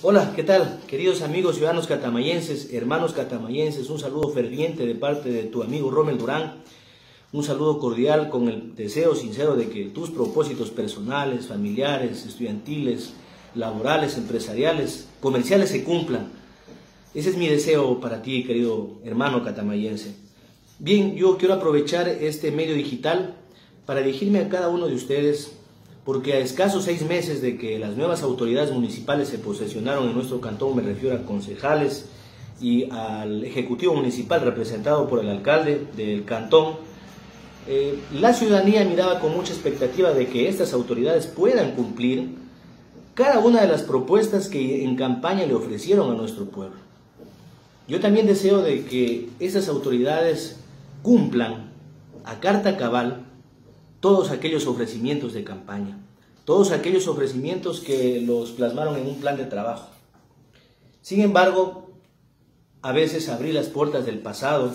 Hola, ¿qué tal? Queridos amigos ciudadanos catamayenses, hermanos catamayenses, un saludo ferviente de parte de tu amigo Rommel Durán, un saludo cordial con el deseo sincero de que tus propósitos personales, familiares, estudiantiles, laborales, empresariales, comerciales se cumplan. Ese es mi deseo para ti, querido hermano catamayense. Bien, yo quiero aprovechar este medio digital para dirigirme a cada uno de ustedes, porque a escasos 6 meses de que las nuevas autoridades municipales se posesionaron en nuestro cantón, me refiero a concejales y al ejecutivo municipal representado por el alcalde del cantón, la ciudadanía miraba con mucha expectativa de que estas autoridades puedan cumplir cada una de las propuestas que en campaña le ofrecieron a nuestro pueblo. Yo también deseo de que esas autoridades cumplan a carta cabal todos aquellos ofrecimientos de campaña, todos aquellos ofrecimientos que los plasmaron en un plan de trabajo. Sin embargo, a veces abrir las puertas del pasado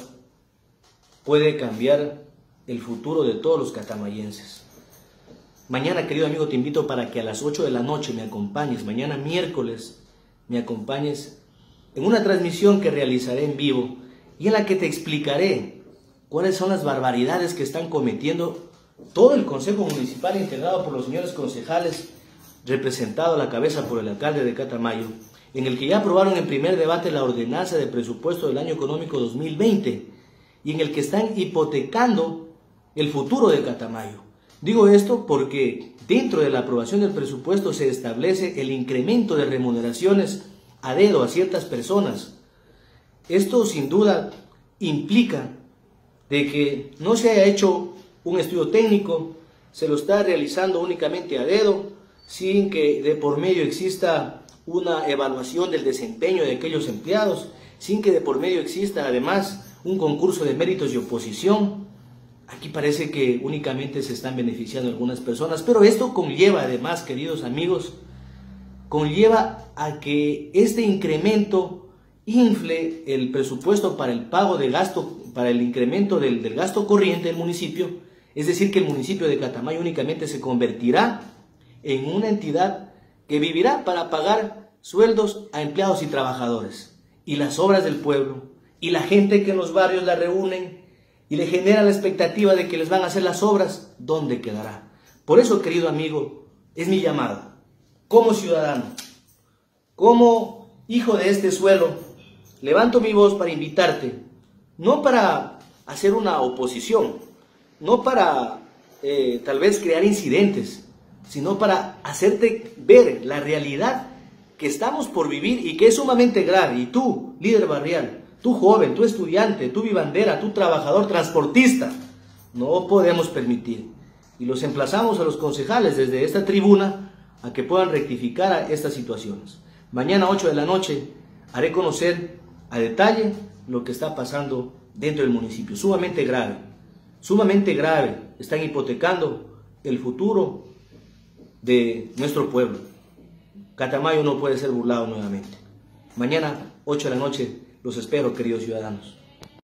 puede cambiar el futuro de todos los catamayenses. Mañana, querido amigo, te invito para que a las 8 de la noche me acompañes, mañana miércoles me acompañes en una transmisión que realizaré en vivo y en la que te explicaré cuáles son las barbaridades que están cometiendo todo el Consejo Municipal integrado por los señores concejales, representado a la cabeza por el alcalde de Catamayo, en el que ya aprobaron en primer debate la ordenanza de presupuesto del año económico 2020 y en el que están hipotecando el futuro de Catamayo. Digo esto porque dentro de la aprobación del presupuesto se establece el incremento de remuneraciones a dedo a ciertas personas. Esto sin duda implica de que no se haya hecho un estudio técnico, se lo está realizando únicamente a dedo, sin que de por medio exista una evaluación del desempeño de aquellos empleados, sin que de por medio exista además un concurso de méritos y oposición. Aquí parece que únicamente se están beneficiando algunas personas, pero esto conlleva además, queridos amigos, conlleva a que este incremento infle el presupuesto para el pago de gasto, para el incremento del gasto corriente del municipio. Es decir, que el municipio de Catamayo únicamente se convertirá en una entidad que vivirá para pagar sueldos a empleados y trabajadores. Y las obras del pueblo, y la gente que en los barrios la reúnen, y le genera la expectativa de que les van a hacer las obras, ¿dónde quedará? Por eso, querido amigo, es mi llamado, como ciudadano, como hijo de este suelo, levanto mi voz para invitarte, no para hacer una oposición, no para tal vez crear incidentes, sino para hacerte ver la realidad que estamos por vivir y que es sumamente grave. Y tú, líder barrial, tú joven, tú estudiante, tú vivandera, tú trabajador, transportista, no podemos permitir. Y los emplazamos a los concejales desde esta tribuna a que puedan rectificar estas situaciones. Mañana 8 de la noche haré conocer a detalle lo que está pasando dentro del municipio, sumamente grave. Sumamente grave, están hipotecando el futuro de nuestro pueblo. Catamayo no puede ser burlado nuevamente. Mañana, 8 de la noche, los espero, queridos ciudadanos.